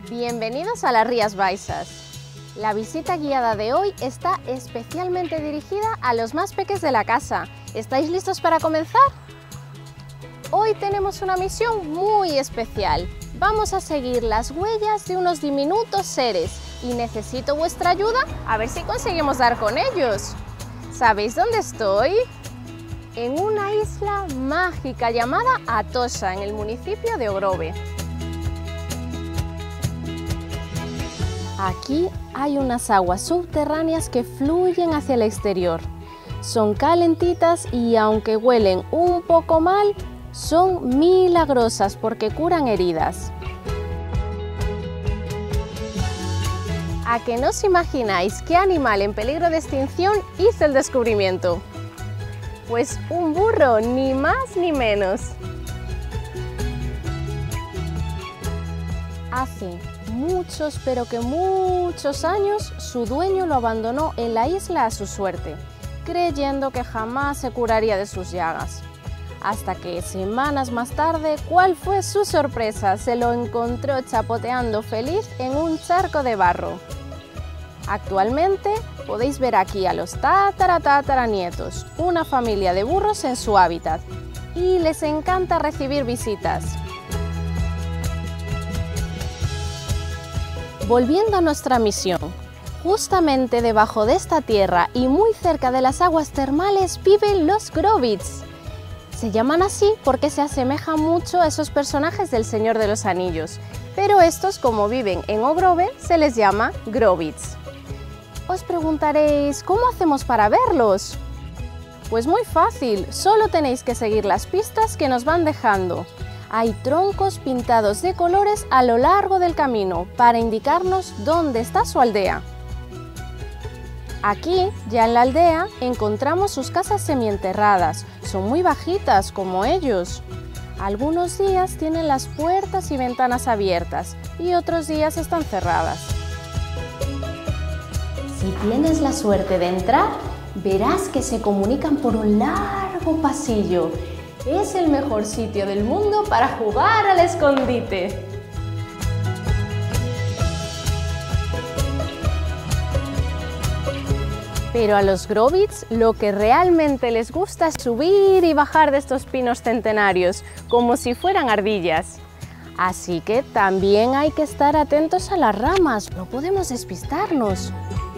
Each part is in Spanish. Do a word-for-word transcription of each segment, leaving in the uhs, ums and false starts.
Bienvenidos a las Rías Baixas. La visita guiada de hoy está especialmente dirigida a los más peques de la casa. ¿Estáis listos para comenzar? Hoy tenemos una misión muy especial. Vamos a seguir las huellas de unos diminutos seres y necesito vuestra ayuda a ver si conseguimos dar con ellos. ¿Sabéis dónde estoy? En una isla mágica llamada Atocha, en el municipio de Ogrove. Aquí hay unas aguas subterráneas que fluyen hacia el exterior. Son calentitas y aunque huelen un poco mal, son milagrosas porque curan heridas. ¿A que no os imagináis qué animal en peligro de extinción hizo el descubrimiento? Pues un burro, ni más ni menos. Hace muchos, pero que muchos años, su dueño lo abandonó en la isla a su suerte, creyendo que jamás se curaría de sus llagas. Hasta que semanas más tarde, ¿cuál fue su sorpresa? Se lo encontró chapoteando feliz en un charco de barro. Actualmente podéis ver aquí a los tatara tatara nietos, una familia de burros en su hábitat, y les encanta recibir visitas. Volviendo a nuestra misión, justamente debajo de esta tierra y muy cerca de las aguas termales viven los Grobits. Se llaman así porque se asemejan mucho a esos personajes del Señor de los Anillos, pero estos, como viven en Ogrove, se les llama Grobits. Os preguntaréis, ¿cómo hacemos para verlos? Pues muy fácil, solo tenéis que seguir las pistas que nos van dejando. Hay troncos pintados de colores a lo largo del camino para indicarnos dónde está su aldea. Aquí, ya en la aldea, encontramos sus casas semienterradas. Son muy bajitas, como ellos. Algunos días tienen las puertas y ventanas abiertas y otros días están cerradas. Si tienes la suerte de entrar, verás que se comunican por un largo pasillo. Es el mejor sitio del mundo para jugar al escondite. Pero a los Grobits lo que realmente les gusta es subir y bajar de estos pinos centenarios, como si fueran ardillas. Así que también hay que estar atentos a las ramas, no podemos despistarnos.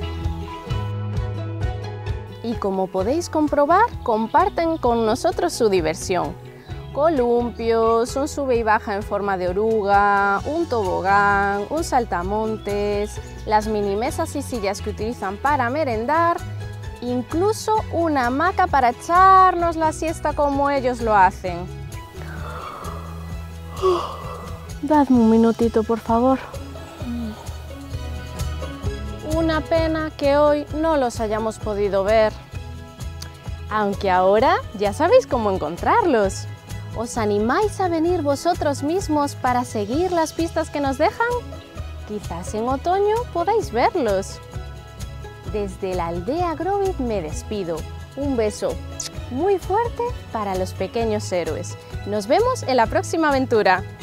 Y como podéis comprobar, comparten con nosotros su diversión. Columpios, un sube y baja en forma de oruga, un tobogán, un saltamontes, las mini mesas y sillas que utilizan para merendar, incluso una hamaca para echarnos la siesta como ellos lo hacen. Dadme un minutito, por favor. Una pena que hoy no los hayamos podido ver, aunque ahora ya sabéis cómo encontrarlos. ¿Os animáis a venir vosotros mismos para seguir las pistas que nos dejan? Quizás en otoño podáis verlos. Desde la aldea Grobit me despido. Un beso muy fuerte para los pequeños héroes. Nos vemos en la próxima aventura.